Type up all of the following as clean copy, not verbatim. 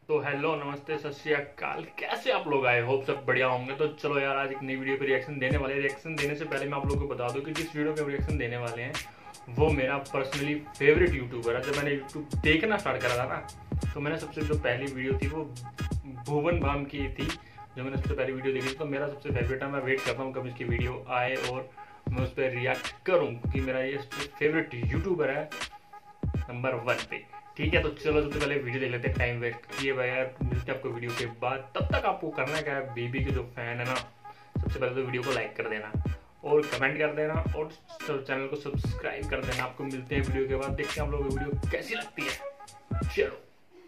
तो हेलो नमस्ते सत श्री अकाल, कैसे आप लोग आए? होप सब बढ़िया होंगे। तो चलो यार, आज एक नई वीडियो पे रिएक्शन देने वाले हैं। रिएक्शन देने से पहले मैं आप लोगों को बता दूं कि जिस वीडियो पे रिएक्शन देने वाले हैं वो मेरा पर्सनली फेवरेट यूट्यूबर है। जब मैंने यूट्यूब देखना स्टार्ट करा था ना, तो मैंने सबसे जो पहली वीडियो थी वो भुवन बाम की थी, जो मैंने सबसे पहली वीडियो देखी। तो मेरा सबसे फेवरेट है। मैं वेट करता हूँ कब इसकी वीडियो आए और मैं उस पर रिएक्ट करूँ, क्योंकि मेरा ये फेवरेट यूट्यूबर है नंबर 1 पे। ठीक है, तो चलो सबसे पहले वीडियो देख लेते हैं, टाइम वेस्ट किए बगैर। मिलते हैं आपको वीडियो के बाद। तब तक आपको करना क्या है, बेबी के जो फैन है ना, सबसे पहले तो वीडियो को लाइक कर देना और कमेंट कर देना और चैनल को सब्सक्राइब कर देना। आपको मिलते हैं वीडियो के बाद, देखते हैं आप लोगों को वीडियो कैसी लगती है। चलो।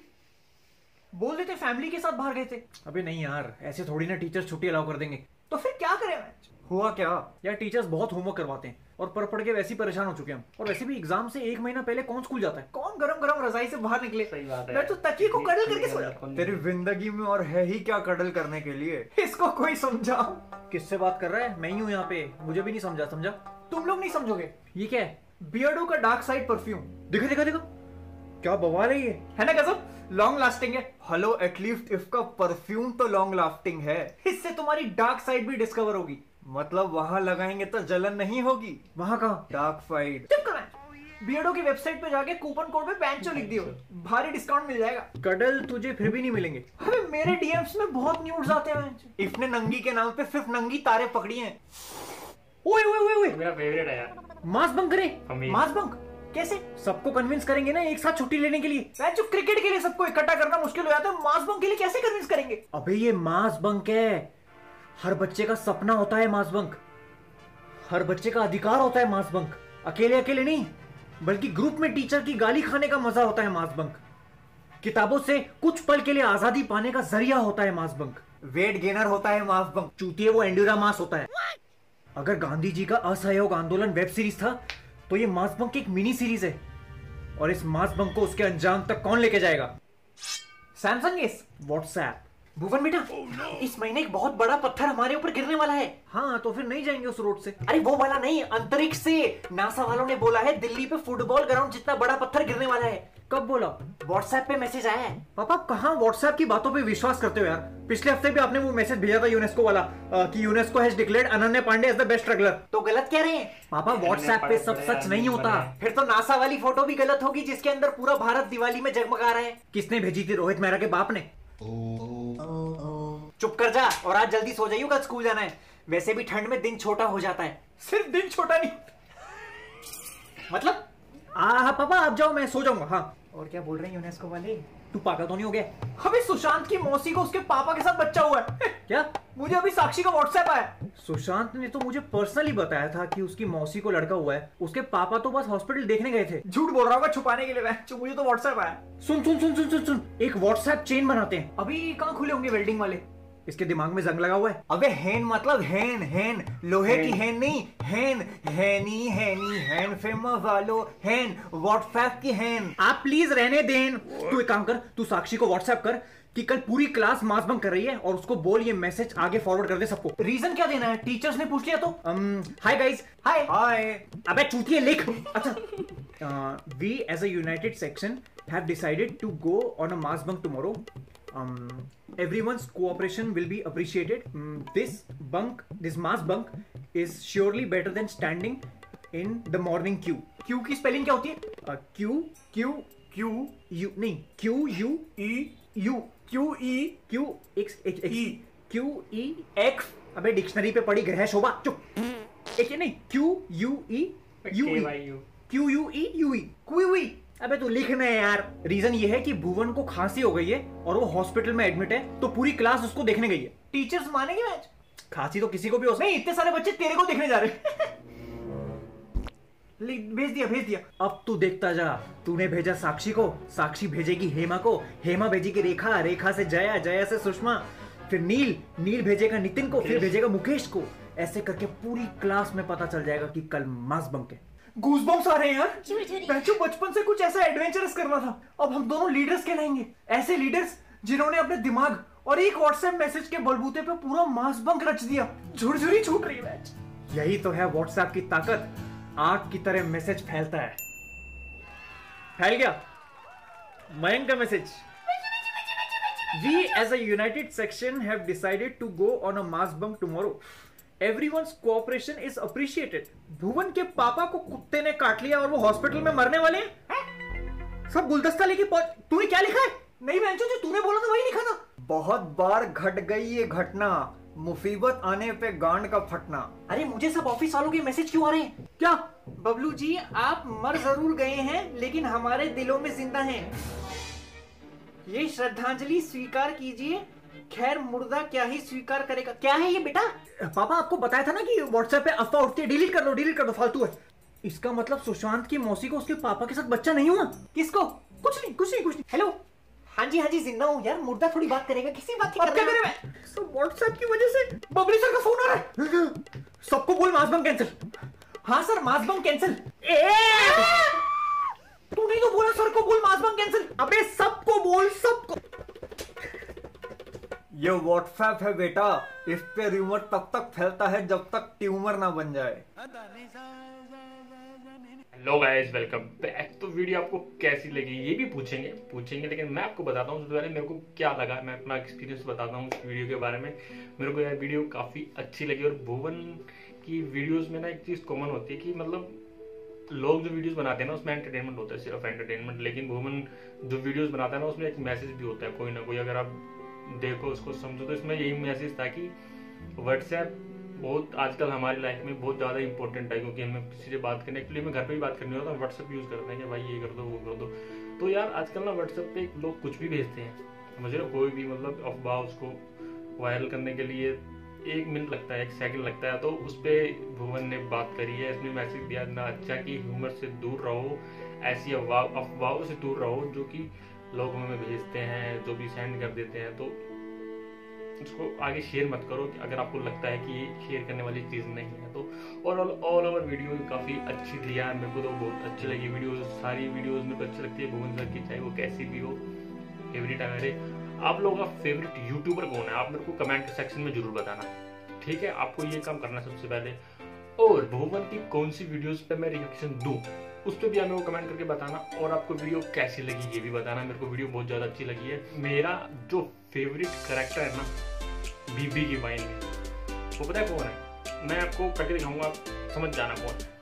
बोल देते फैमिली के साथ बाहर गए थे। अबे नहीं यार, ऐसे थोड़ी ना टीचर्स छुट्टी अलाउ कर देंगे। तो फिर क्या करें? हुआ क्या यार, टीचर्स बहुत होमवर्क करवाते हैं और पढ़ के वैसे ही परेशान हो चुके हैं। और वैसे भी एग्जाम से 1 महीना पहले कौन स्कूल जाता है? कौन गरम गरम रजाई से बाहर निकले? सही बात है। मैं तो तकिए को कडल करके सो जाता। तेरी जिंदगी में और है ही क्या कडल करने के लिए? इसको कोई समझाओ। किससे बात कर रहा है? मैं ही हूँ यहाँ पे, मुझे भी नहीं समझा। तुम लोग नहीं समझोगे। ये क्या है? बियर्डो का डार्क साइड परफ्यूम। देखो देखो देखो, क्या बवाल है ये, है ना गजब? लॉन्ग लास्टिंग है। हेलो, एटलीस्ट इसका परफ्यूम तो लॉन्ग लास्टिंग है। इससे तुम्हारी डार्क साइड भी डिस्कवर होगी। मतलब वहां लगाएंगे तो जलन नहीं होगी? वहां कहाँ डार्क साइड? चुप कर। बियर्डो की वेबसाइट पे जाके कूपन कोड पे बेंचो लिख दियो, भारी डिस्काउंट मिल जाएगा। कडल तुझे फिर भी नहीं मिलेंगे। अबे मेरे डीएम्स में बहुत न्यूड्स आते हैं। इसने नंगी के नाम पे सिर्फ नंगी तारे पकड़ी हैं। ओए ओए ओए ओए, मेरा फेवरेट है यार। मास बंक करे। मास बंक कैसे? सबको कन्विंस करेंगे ना एक साथ छुट्टी लेने के लिए। जो क्रिकेट के लिए सबको इकट्ठा करना मुश्किल हो जाता है, मास बंक के लिए कैसे कन्विंस करेंगे? अबे ये मास बंक है, हर बच्चे का सपना होता है मास बंक, हर बच्चे का अधिकार होता है मास बंक। अकेले अकेले नहीं, बल्कि ग्रुप में टीचर की गाली खाने का मजा होता है मास बंक। किताबों से कुछ पल के लिए आजादी पाने का जरिया होता है मास बंक। वेट गेनर होता है मास बंक। चूतिए, वो एंडूरा मास होता है। अगर गांधी जी का असहयोग आंदोलन वेब सीरीज था, तो ये मास बंक एक मिनी सीरीज है। और इस मास बंक को उसके अंजाम तक कौन लेके जाएगा? सैमसंग इस व्हाट्सएप। भुवन बेटा, इस महीने एक बहुत बड़ा पत्थर हमारे ऊपर गिरने वाला है। हाँ, तो फिर नहीं जाएंगे उस रोड से। अरे वो वाला नहीं, अंतरिक्ष से। नासा वालों ने बोला है दिल्ली पे फुटबॉल ग्राउंड जितना बड़ा पत्थर गिरने वाला है। कब बोला? व्हाट्सएप पे मैसेज आया है। पापा कहाँ व्हाट्सएप की बातों पे विश्वास करते हो यार? पिछले हफ्ते भी आपने वो मैसेज भेजा था यूनेस्को वाला कि UNESCO has declared Ananya Pandey as the best struggler. तो गलत कह रहे हैं पापा, व्हाट्सएप पे सब सच नहीं होता। फिर तो नासा वाली फोटो भी गलत होगी जिसके अंदर पूरा भारत दिवाली में जगमगा रहा है। किसने भेजी थी? रोहित मेहरा के बाप ने। चुप कर जा और आज जल्दी सो जाइयो, कल स्कूल जाना है। वैसे भी ठंड में दिन छोटा हो जाता है। सिर्फ दिन छोटा नहीं मतलब। हाँ पापा, आप जाओ, मैं सो जाऊंगा। हाँ, और क्या बोल रहे हैं यूनेस्को वाले? तू पागल तो नहीं हो गया? अबे सुशांत की मौसी को उसके पापा के साथ बच्चा हुआ है। क्या? मुझे अभी साक्षी का व्हाट्सएप आया। सुशांत ने तो मुझे पर्सनली बताया था कि उसकी मौसी को लड़का हुआ है। उसके पापा तो बस हॉस्पिटल देखने गए थे। झूठ बोल रहा होगा छुपाने के लिए। मुझे तो व्हाट्सएप आया। सुन सुन सुन सुन सुन सुन, एक व्हाट्सएप चेन बनाते हैं। अभी कहाँ खुले होंगे वेल्डिंग वाले? इसके दिमाग में जंग लगा हुआ है। अबे हैन मतलब हैन लोहे की हैन नहीं, हैन फेमस वालो हैन, व्हाट्सएप की हैन। आप प्लीज रहने दें। तू एक काम कर, तू साक्षी को व्हाट्सएप कर कि कल पूरी क्लास मास बंक कर रही है और उसको बोल ये मैसेज आगे फॉरवर्ड कर दे सबको। रीजन क्या देना है? टीचर्स ने पूछ लिया तो? Hi guys. Hi hi. अबे चूतिए, लिख। अच्छा, we as a united section have decided to go on a mass bunk tomorrow. Everyone's cooperation will be appreciated. This mass bunk is surely better than standing in the morning queue. Queue की spelling क्या होती है? Q नहीं, Q U E X। अबे dictionary पे पड़ी ग्रह शोभा। चुप। एक नहीं, QUE। अबे तू लिखना है यार। रीजन ये है कि भुवन को खांसी हो गई है और वो हॉस्पिटल में एडमिट है, तो पूरी क्लास उसको देखने गई है। टीचर्स मानेंगे मैच? खांसी तो किसी को भी हो सकती है। नहीं, इतने सारे बच्चे तेरे को देखने जा रहे हैं। भेज दिया। अब तू देखता जा। तूने भेजा साक्षी को, साक्षी भेजेगी हेमा को, हेमा भेजेगी रेखा से जया, जया से सुषमा, फिर नील भेजेगा नितिन को, फिर भेजेगा मुकेश को। ऐसे करके पूरी क्लास में पता चल जाएगा कि कल मास बंक है। गूज़बम्प्स आ रहे हैं यार। बच्चों, बचपन से कुछ ऐसा एडवेंचरस करना था। अब हम दोनों लीडर्स कहलाएंगे। ऐसे लीडर्स जिन्होंने अपने दिमाग और एक व्हाट्सएप मैसेज के बलबूते पे पूरा मास बंक रच दिया। झुरझुरी छूट रही है। यही तो है व्हाट्सएप की ताकत। आग की तरह मैसेज फैलता है। फैल गया मयंक का message. We as a united section have decided to go on a mass bunk tomorrow. Everyone's cooperation is appreciated. Bhuvan के पापा को कुत्ते ने काट लिया और वो हॉस्पिटल में मरने वाले हैं। सब गुलदस्ता लेके तूने क्या लिखा है? नहीं बेंचो, जो तूने बोला था वही लिखा था। बहुत बार घट गई ये घटना, मुसीबत आने पे गांड का फटना। अरे मुझे सब ऑफिस वालों के मैसेज क्यों आ रहे हैं? क्या? बबलू जी आप मर जरूर गए हैं लेकिन हमारे दिलों में जिंदा हैं। ये श्रद्धांजलि स्वीकार कीजिए, खैर मुर्दा क्या ही स्वीकार करेगा। क्या है ये बेटा? पापा आपको बताया था ना कि व्हाट्सएप पे अफवाह उठती है, डिलीट कर दो, फालतू है। इसका मतलब सुशांत की मौसी को उसके पापा के साथ बच्चा नहीं हुआ? किसको? कुछ नहीं। हेलो, हाँ जी जिंदा हूँ यार। मुर्दा थोड़ी बात करेगा, किसी बात की सब व्हाट्सएप की वजह से बबली सर का फोन आ रहा है। सबको बोल मास बंक कैंसिल। हाँ सर, मास बंक कैंसिल। तूने तो बोला सर को बोल मास बंक कैंसिल। अबे सबको बोल, सबको। ये व्हाट्सएप है बेटा, इस पे रूमर तब तक फैलता है जब तक ट्यूमर ना बन जाए। Hello guys, welcome back. तो वीडियो आपको कैसी लगी ये भी पूछेंगे, लेकिन मैं आपको बताता हूँ सबसे पहले मेरे को क्या लगा। मैं अपना एक्सपीरियंस बताता हूँ इस वीडियो के बारे में। मेरे को यह वीडियो काफ़ी अच्छी लगी। और भुवन की वीडियोस में ना एक चीज़ कॉमन होती है कि मतलब लोग जो वीडियोस बनाते हैं ना उसमें एंटरटेनमेंट होता है, सिर्फ एंटरटेनमेंट। लेकिन भुवन जो वीडियोस बनाता है ना उसमें एक मैसेज भी होता है, कोई ना कोई। अगर आप देखो उसको समझो तो इसमें यही मैसेज था कि व्हाट्सएप बहुत आजकल हमारी लाइफ में बहुत ज़्यादा इंपॉर्टेंट है, क्योंकि हमें किसी से बात करने के लिए हमें घर पे भी बात करनी होता है, व्हाट्सएप यूज़ करते हैं कि भाई ये कर दो वो कर दो। तो यार आजकल ना व्हाट्सएप पे लोग कुछ भी भेजते हैं, मुझे कोई भी मतलब अफवाह उसको वायरल करने के लिए 1 मिनट लगता है, 1 सेकंड लगता है। तो उस पर भुवन ने बात करी है, इसने मैसेज दिया ना अच्छा कि ह्यूमर से दूर रहो, ऐसी अफवाहों से दूर रहो जो कि लोग हमें भेजते हैं, जो भी सेंड कर देते हैं। तो उसको आगे शेयर मत करो अगर आपको लगता है कि ये शेयर करने वाली चीज़ नहीं है। तो ऑल ओवर वीडियो काफ़ी अच्छी थी यार, मेरे को तो बहुत अच्छी लगी वीडियो। सारी वीडियोस मेरे को अच्छी लगती है भुवन सर की, चाहे वो कैसी भी हो, फेवरेट है मेरे। आप लोगों का फेवरेट यूट्यूबर कौन है आप मेरे को कमेंट सेक्शन में जरूर बताना, ठीक है? आपको ये काम करना सबसे पहले। और भुवन की कौन सी वीडियोस पे मैं रिएक्शन दूं उस पर भी आप मेरे को कमेंट करके बताना। और आपको वीडियो कैसी लगी ये भी बताना। मेरे को वीडियो बहुत ज़्यादा अच्छी लगी है। मेरा जो फेवरेट कैरेक्टर है ना बीबी की वाइन में, वो पता है कौन है? मैं आपको करके दिखाऊंगा, आप समझ जाना कौन है।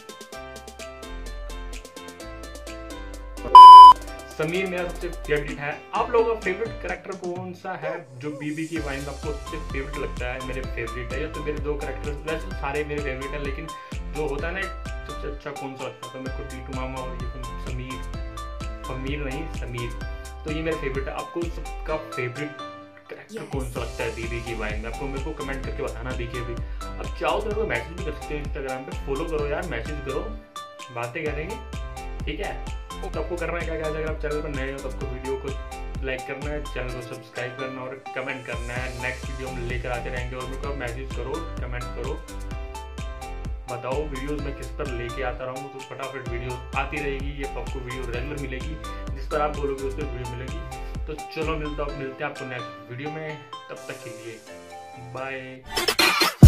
समीर मेरा सबसे फेवरेट है। आप लोगों का फेवरेट कैरेक्टर कौन सा है जो बीबी की वाइन में आपको सबसे फेवरेट लगता है? मेरे फेवरेट है या तो मेरे 2 कैरेक्टर, वैसे सारे मेरे फेवरेट है, लेकिन जो होता है ना सबसे अच्छा कौन सा लगता है तो मेरे को टीटू मामा और ये समीर। तो ये मेरे फेवरेट है। आपको सबका फेवरेट कैरेक्टर कौन सा लगता है बीबी की वाइन में? आपको मेरे को कमेंट करके बताना। बीके भी अब चाहो तो मैसेज भी कर सकते हो, इंस्टाग्राम पे फॉलो करो यार, मैसेज करो, बातें करेंगे, ठीक है? तो आपको करना है क्या अगर आप चैनल पर नए हो तो आपको वीडियो को लाइक करना है, चैनल को सब्सक्राइब करना और कमेंट करना है। नेक्स्ट वीडियो हम लेकर आते रहेंगे। और मेरे को मैसेज करो, कमेंट करो, बताओ वीडियोस में किस पर लेके आता रहूँ, तो फटाफट वीडियो आती रहेगी। ये आपको वीडियो रेगुलर मिलेगी, जिस पर आप बोलोगे उस पर वीडियो मिलेगी। तो चलो मिलते हैं आपको नेक्स्ट वीडियो में, तब तक के लिए बाय।